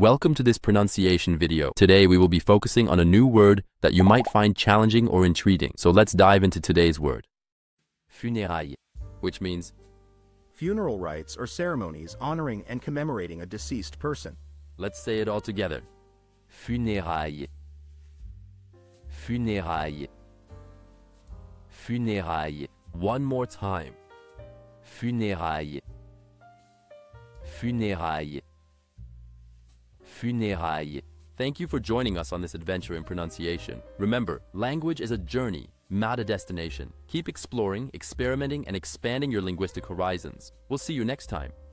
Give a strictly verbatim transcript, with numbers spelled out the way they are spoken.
Welcome to this pronunciation video. Today we will be focusing on a new word that you might find challenging or intriguing. So let's dive into today's word. Funérailles, which means funeral rites or ceremonies honoring and commemorating a deceased person. Let's say it all together. Funérailles. Funérailles. Funérailles. One more time. Funérailles. Funérailles. Funérailles. Thank you for joining us on this adventure in pronunciation. Remember, language is a journey, not a destination. Keep exploring, experimenting, and expanding your linguistic horizons. We'll see you next time.